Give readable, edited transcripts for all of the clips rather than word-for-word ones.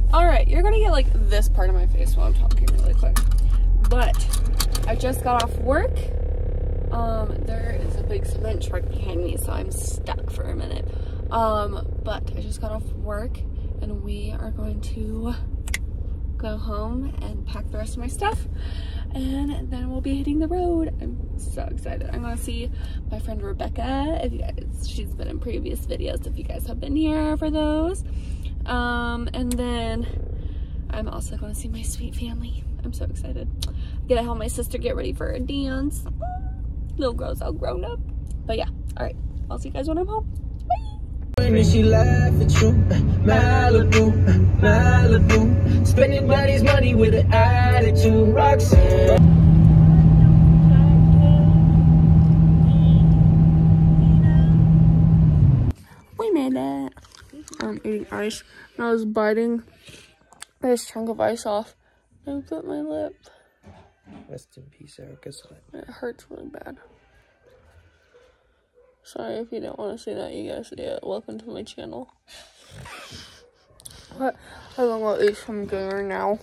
Alright, you're gonna get like this part of my face while I'm talking really quick. But I just got off work. There is a big cement truck behind me, so I'm stuck for a minute. But I just got off work and we are going to go home and pack the rest of my stuff. And then we'll be hitting the road. I'm so excited. I'm gonna see my friend Rebecca. If you guys, she's been in previous videos if you guys have been here for those. And then I'm also gonna see my sweet family. I'm so excited. I'm gonna help my sister get ready for a dance. Little girl's all grown up. But yeah, all right. I'll see you guys when I'm home. When she laugh at you, Malibu, Malibu, spending daddy's money with an attitude, Roxanne. We made it. I'm eating ice. And I was biting this chunk of ice off. And I put my lip. Rest in peace, Erica. It hurts really bad. Sorry if you don't want to see that, you guys. Yeah, welcome to my channel. But I don't want to eat some dinner now.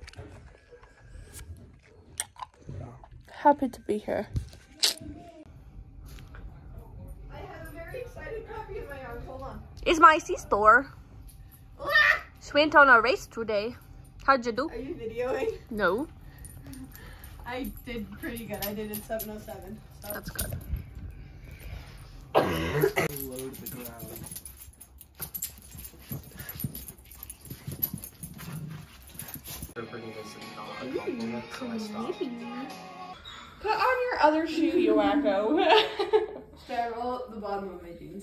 Happy to be here. I have a very excited copy in my arms. Hold on. It's my sister. She went on a race today. How'd you do? Are you videoing? No. I did pretty good. I did it 7:07. So. That's good. Load the ground. Put on your other shoe, you wacko. Roll the bottom of my jeans.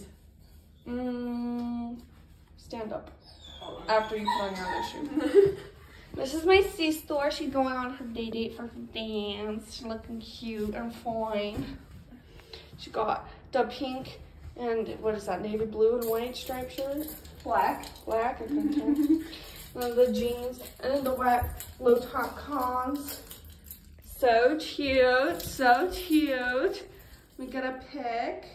Stand up. After you put on your other shoe. This is my sister. She's going on her date for the dance. She's looking cute and fine. She got the pink and what is that, navy blue and white striped shirt? Black, I couldn't tell. And then the jeans and then the white low top cons. So cute, so cute. We got a pic.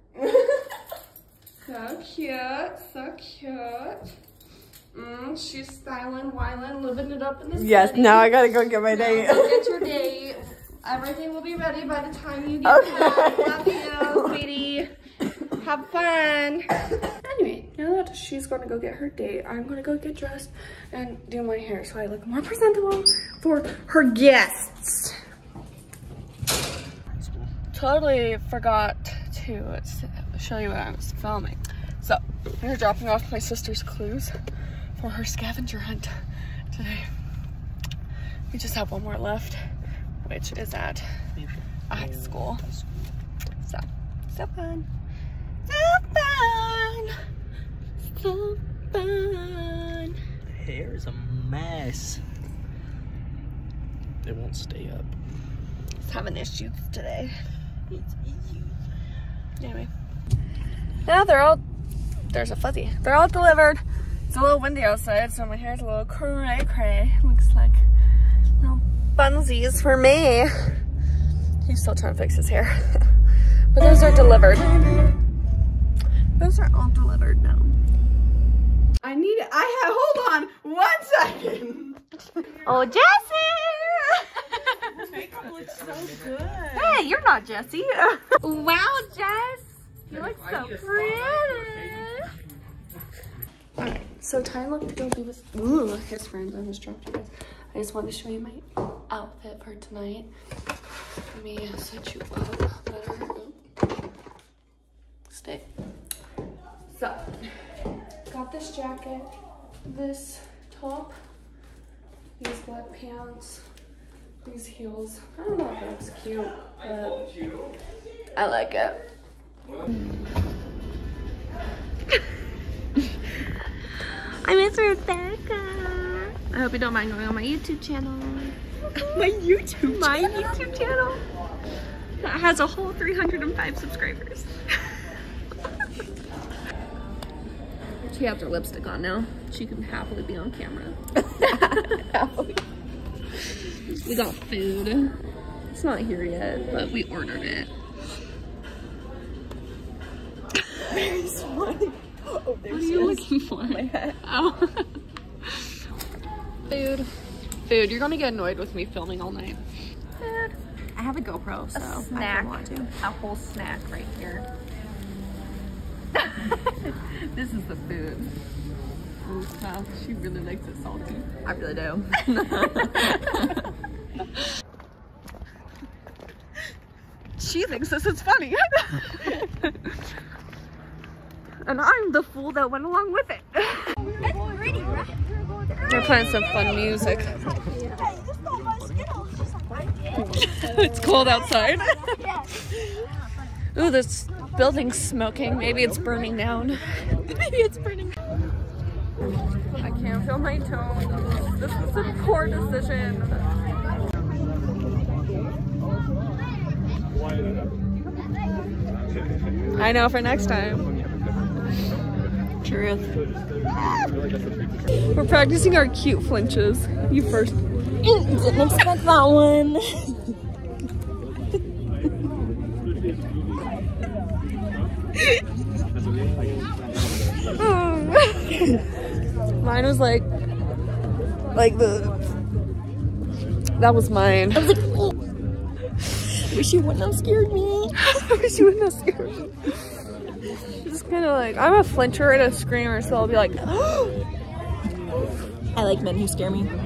So cute, so cute. She's styling, whiling, living it up in the Yes, city. now I gotta go get my date. Go get your date. Everything will be ready by the time you get home. Love you, sweetie. Have fun. Anyway, now that she's gonna go get her date, I'm gonna go get dressed and do my hair so I look more presentable for her guests. Totally forgot to show you what I was filming. So, we're dropping off my sister's clues for her scavenger hunt today. We just have one more left, which is at a high school. So fun. So fun. So fun. The hair is a mess. It won't stay up. It's having issues today. Anyway. Now there's a fuzzy. They're all delivered. It's a little windy outside, so my hair's a little cray. Looks like little bunsies for me. He's still trying to fix his hair. But those are delivered. Those are all delivered now. Hold on 1 second. Oh, Jessie! Makeup looks so good. Hey, you're not Jessie. Wow, Jess. You look so pretty. Alright, so Ty looked to go be with his friends. I just dropped you guys. I just wanted to show you my outfit for tonight. Let me set you up better. Stay. So, got this jacket, this top, these black pants, these heels. I don't know if it looks cute, but I like it. I miss Rebecca. I hope you don't mind going on my YouTube channel. My YouTube channel. That has a whole 305 subscribers. She has her lipstick on now. She can happily be on camera. We got food. It's not here yet, but we ordered it. Very smart. Oh, What are you looking for? My hat. Oh. Food. Food. You're gonna get annoyed with me filming all night. Food. I have a GoPro, so A snack. I don't want to. A whole snack right here. This is the food. Ooh, wow, she really likes it salty. I really do. She thinks this is funny. And I'm the fool that went along with it. We're playing some fun music. It's cold outside. Ooh, this building's smoking. Maybe it's burning down. Maybe it's burning. I can't feel my toes. This is a poor decision. I know, for next time. Truth. We're practicing our cute flinches. You first. Didn't expect that one. Mine was like the. That was mine. I was like, oh. Wish you wouldn't have scared me. I wish you wouldn't have scared me. Just kind of like, I'm a flincher and a screamer, so I'll be like, I like men who scare me.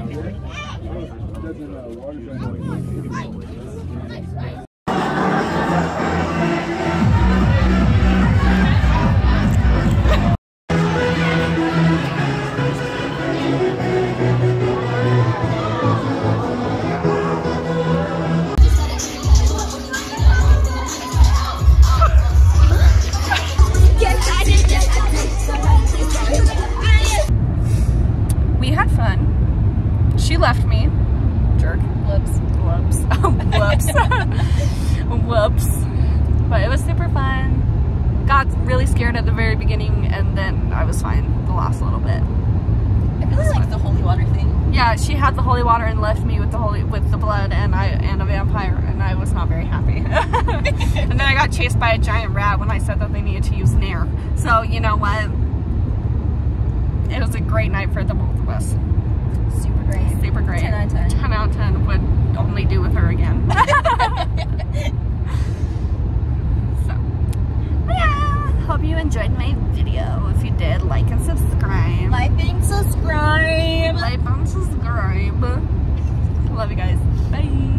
we had fun. She left me. Jerk. Whoops. Whoops. Whoops. Whoops. But it was super fun. Got really scared at the very beginning, and then I was fine the last little bit. I really like the holy water thing. Yeah, she had the holy water and left me with the blood and a vampire, and I was not very happy. And then I got chased by a giant rat when I said that they needed to use Nair. So you know what? It was a great night for the both of us. Super great. Super great. 10 out of 10. 10 out of 10 would only do with her again. So, yeah. Hope you enjoyed my video. If you did, like and subscribe. Like and subscribe. Like and subscribe. Love you guys. Bye.